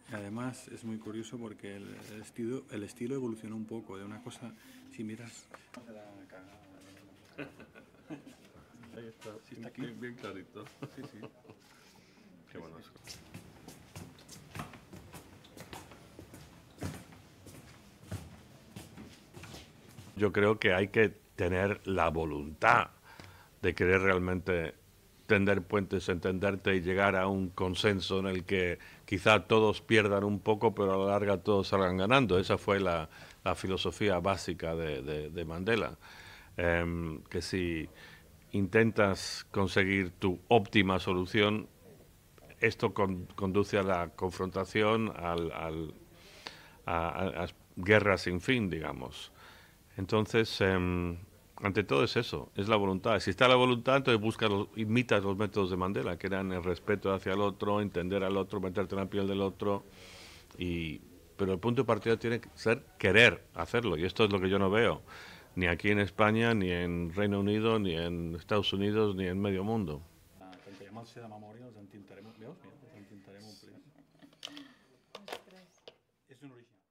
Además es muy curioso porque el estilo evolucionó un poco de una cosa, si miras... Ahí está, ¿Sí está aquí? bien clarito. Sí, sí. Qué bueno eso. Yo creo que hay que tener la voluntad de querer realmente tender puentes, entenderte y llegar a un consenso en el que quizá todos pierdan un poco, pero a la larga todos salgan ganando. Esa fue la filosofía básica de Mandela. Que si intentas conseguir tu óptima solución, esto conduce a la confrontación, a guerras sin fin, digamos. Entonces, ante todo es eso, es la voluntad. Si está la voluntad, entonces imitas los métodos de Mandela, que eran el respeto hacia el otro, entender al otro, meterte en la piel del otro. Y, pero el punto de partida tiene que ser querer hacerlo. Y esto es lo que yo no veo, ni aquí en España, ni en Reino Unido, ni en Estados Unidos, ni en medio mundo. Quan traiem el C de memòria els entintarem, veus? Mira, els entintarem un ple. És un original.